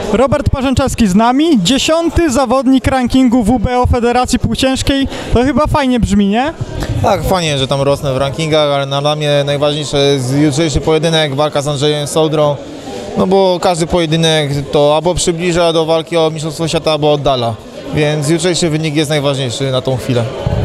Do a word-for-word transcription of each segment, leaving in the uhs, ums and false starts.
Robert Parzęczewski z nami, dziesiąty zawodnik rankingu W B O Federacji Półciężkiej. To chyba fajnie brzmi, nie? Tak, fajnie, że tam rosnę w rankingach, ale dla mnie najważniejsze jest jutrzejszy pojedynek, walka z Andrzejem Sołdrą. No bo każdy pojedynek to albo przybliża do walki o mistrzostwo świata, albo oddala. Więc jutrzejszy wynik jest najważniejszy na tą chwilę.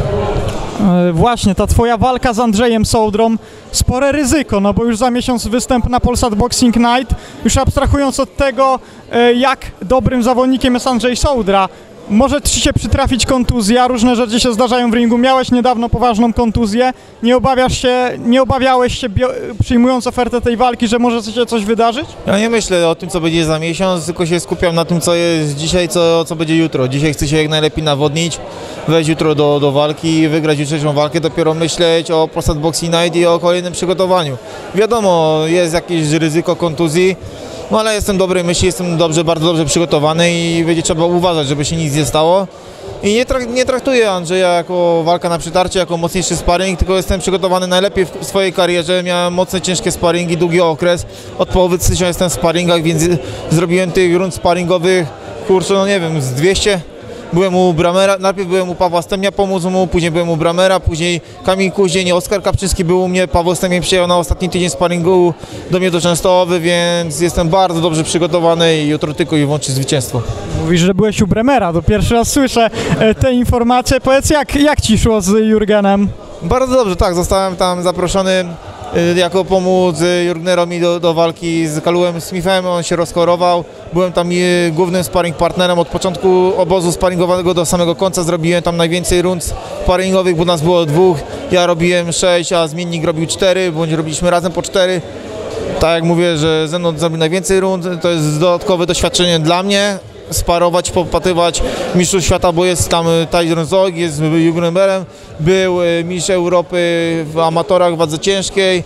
E, właśnie, ta twoja walka z Andrzejem Sołdrą, spore ryzyko, no bo już za miesiąc występ na Polsat Boxing Night. Już abstrahując od tego, e, jak dobrym zawodnikiem jest Andrzej Sołdra, może ci się przytrafić kontuzja, różne rzeczy się zdarzają w ringu. Miałeś niedawno poważną kontuzję. Nie obawiasz się, nie obawiałeś się, przyjmując ofertę tej walki, że może się coś wydarzyć? Ja nie myślę o tym, co będzie za miesiąc, tylko się skupiam na tym, co jest dzisiaj, co, co będzie jutro. Dzisiaj chcę się jak najlepiej nawodnić, wejść jutro do, do walki, wygrać jutrzejszą walkę, dopiero myśleć o Polsat Boxing Night i o kolejnym przygotowaniu. Wiadomo, jest jakieś ryzyko kontuzji, no ale jestem dobrej myśli, jestem dobrze, bardzo dobrze przygotowany i będzie trzeba uważać, żeby się nic nie stało. I nie, trak nie traktuję Andrzeja jako walka na przytarcie, jako mocniejszy sparring, tylko jestem przygotowany najlepiej w swojej karierze. Miałem mocne, ciężkie sparingi, długi okres. Od połowy stycznia jestem w sparingach, więc zrobiłem tych rund sparingowych, kurczę, no nie wiem, z dwieście. Byłem u Bramera, najpierw byłem u Pawła Stemnia, pomóc mu, później byłem u Bramera, później Kamil Kuździeń, Oskar Kapczyński był u mnie, Paweł Stemnie przyjechał na ostatni tydzień sparingu do mnie do Częstochowy, więc jestem bardzo dobrze przygotowany i jutro tylko i wyłącznie zwycięstwo. Mówisz, że byłeś u Bremera, to pierwszy raz słyszę te informacje. Powiedz, jak, jak ci szło z Jurgenem? Bardzo dobrze, tak, zostałem tam zaproszony jako pomóc Jurgnerowi do, do walki z Callumem Smithem, on się rozchorował. Byłem tam głównym sparring partnerem od początku obozu sparingowego do samego końca. Zrobiłem tam najwięcej rund sparingowych, bo nas było dwóch. Ja robiłem sześć, a zmiennik robił cztery, bądź robiliśmy razem po cztery. Tak jak mówię, że ze mną zrobił najwięcej rund, to jest dodatkowe doświadczenie dla mnie. Sparować, popatrywać mistrzów świata, bo jest tam Tyron Zog, jest Jurgenem, był mistrz Europy w amatorach w wadze ciężkiej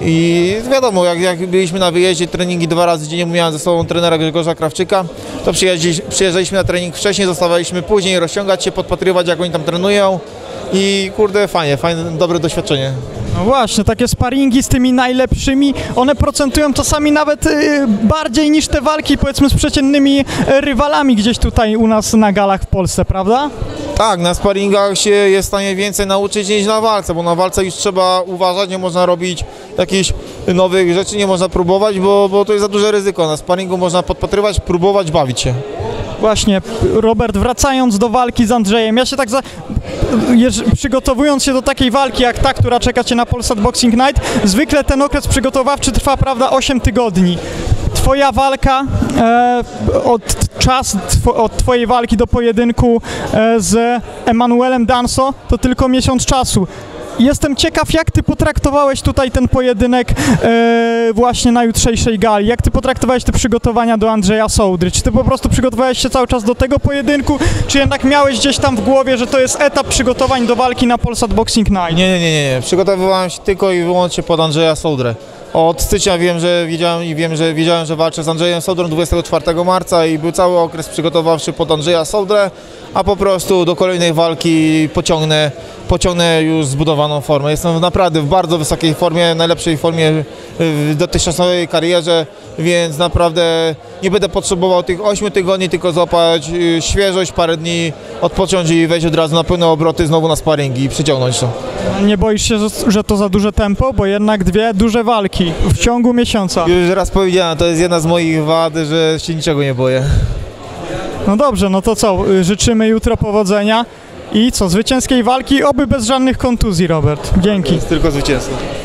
i wiadomo, jak, jak byliśmy na wyjeździe, treningi dwa razy dziennie, miałem ze sobą trenera Grzegorza Krawczyka, to przyjeżdżaliśmy na trening wcześniej, zostawaliśmy później, rozciągać się, podpatrywać, jak oni tam trenują i kurde, fajnie, fajne, dobre doświadczenie. No właśnie, takie sparingi z tymi najlepszymi, one procentują czasami nawet y, bardziej niż te walki, powiedzmy, z przeciętnymi y, rywalami gdzieś tutaj u nas na galach w Polsce, prawda? Tak, na sparingach się jest w stanie więcej nauczyć niż na walce, bo na walce już trzeba uważać, nie można robić jakichś nowych rzeczy, nie można próbować, bo, bo to jest za duże ryzyko. Na sparingu można podpatrywać, próbować, bawić się. Właśnie, Robert, wracając do walki z Andrzejem, ja się tak za... Jeż... przygotowując się do takiej walki jak ta, która czeka cię na Polsat Boxing Night, zwykle ten okres przygotowawczy trwa, prawda, osiem tygodni. Twoja walka, e, od czas tw od twojej walki do pojedynku e, z Emanuelem Danso to tylko miesiąc czasu. Jestem ciekaw, jak ty potraktowałeś tutaj ten pojedynek e, właśnie na jutrzejszej gali. Jak ty potraktowałeś te przygotowania do Andrzeja Sołdry? Czy ty po prostu przygotowałeś się cały czas do tego pojedynku, czy jednak miałeś gdzieś tam w głowie, że to jest etap przygotowań do walki na Polsat Boxing Night? Nie, nie, nie, nie. Przygotowywałem się tylko i wyłącznie pod Andrzeja Sołdrę. Od stycznia wiem, że wiedziałem i wiem, że wiedziałem, że walczę z Andrzejem Sołdrą dwudziestego czwartego marca i był cały okres przygotowawczy pod Andrzeja Sołdrę, a po prostu do kolejnej walki pociągnę, pociągnę już zbudowaną formę. Jestem naprawdę w bardzo wysokiej formie, najlepszej formie w dotychczasowej karierze, więc naprawdę nie będę potrzebował tych ośmiu tygodni, tylko złapać świeżość, parę dni, odpocząć i wejść od razu na pełne obroty znowu na sparingi i przyciągnąć to. Nie boisz się, że to za duże tempo, bo jednak dwie duże walki w ciągu miesiąca. Już raz powiedziałem, to jest jedna z moich wad, że się niczego nie boję. No dobrze, no to co, życzymy jutro powodzenia i co, zwycięskiej walki, oby bez żadnych kontuzji, Robert. Dzięki. Tylko zwycięstwo.